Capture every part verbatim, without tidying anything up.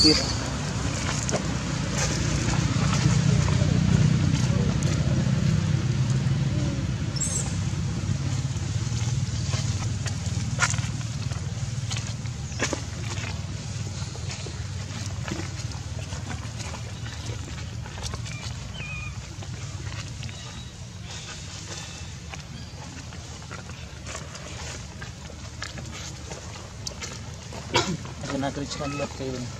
tiết Jangan kerjakan buat kayak ini.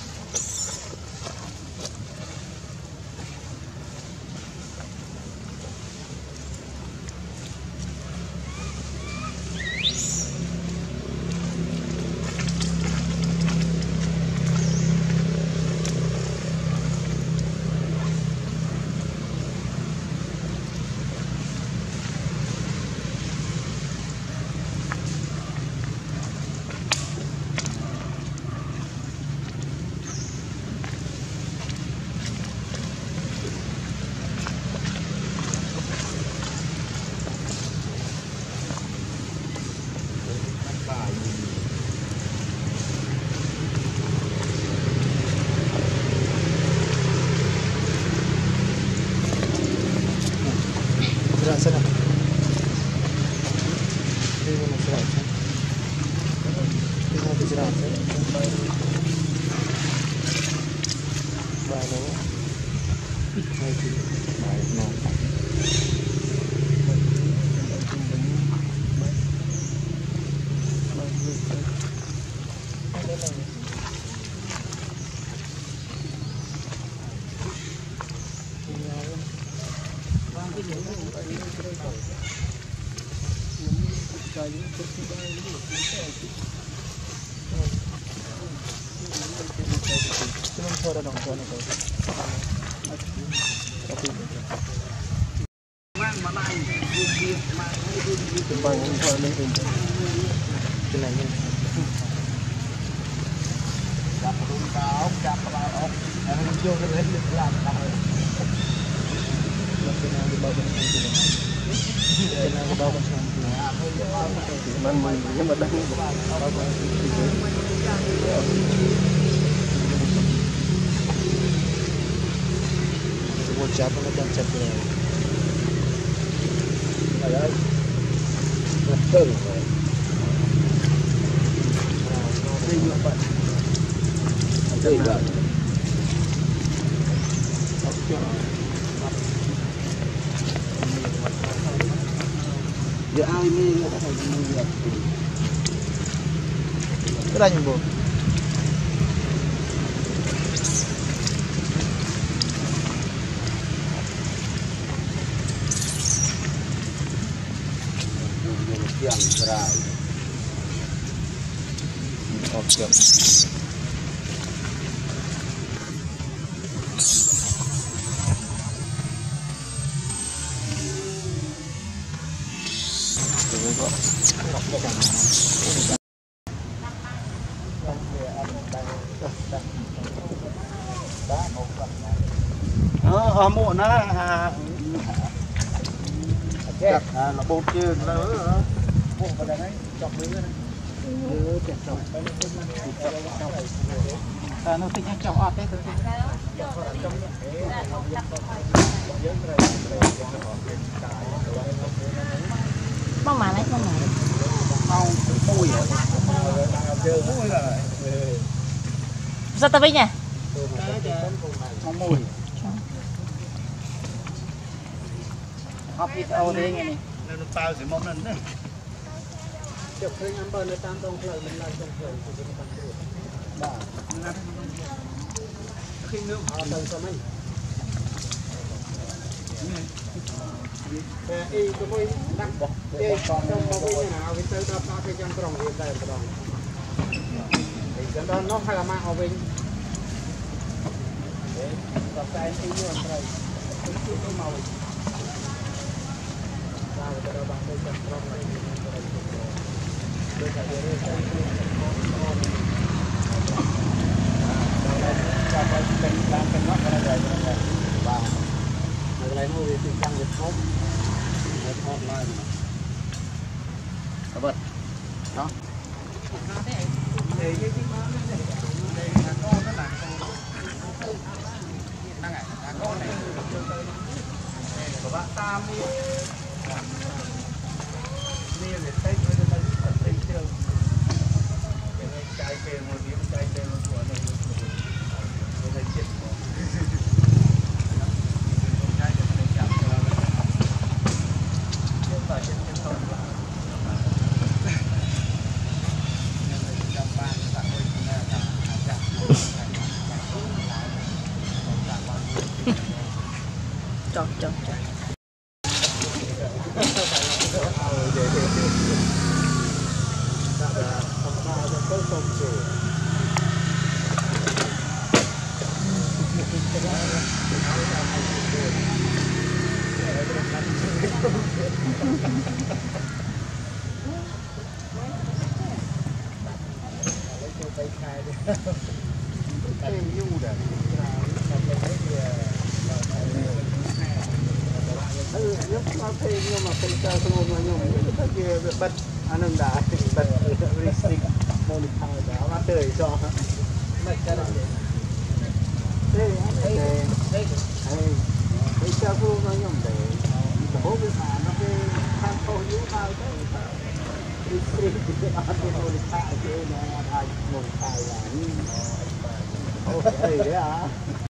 Sana. Ini mana serat? Ini ada serat. Baru. Baik. Baik. No. Cuma suara dong suara itu. Tapi. Mang mana ini? Bukit, mang itu di tempat yang suara itu. Kenanya. Dapat ungkau, dapat lauk. Yang jauh dari belakang. Kenapa di bawah itu? Kenapa di bawah itu? Man man, yang ada ni. Semua siapa nak cakap ni? Ayah, betul. Ini apa? Ada. Ya ini ada ini ya. Berani bu. Yang cerai. Oke. Ờ, muộn nó là nó bột chưa nó bột vào đây chọc với nó à nó thích chọc ọt đấy bông mà lấy con này bông mùi mùi rồi sao tao biết nha bông mùi hấp ít âu đây nghe này nó tao sẽ mong lần đấy chụp khơi ngắm bờ nó tam tông khơi mình lại trong khơi thì nó tăng được bà ngắt khi nước họ tông cho mình y có mấy đăng bọc y trong bao nhiêu nào với tới đó ta cái trong trồng hiện tại trồng thì cái đó nó hay là mang họ về và cái anh như vậy rồi cái màu cái đó bằng cái trong trồng này Hãy subscribe cho kênh Ghiền Mì Gõ để không bỏ lỡ những video hấp dẫn. bạn tam đi đi để thấy với nó thấy thấy chưa cái này trái cây một điểm trái cây một quả này cái này chết rồi con trai để nó chạm vào cái phải trên trên tông chọn chọn chọn nhưng mà cái cái luôn mà nhung cái kia bật anh em đã bật restrict monitor đó mà tới cho mất cái đó đây đây đây cái cái luôn mà nhung để bố cái mà nó cái tham khảo như nào đấy restrict cái anh monitor cái này anh monitor là ok đấy à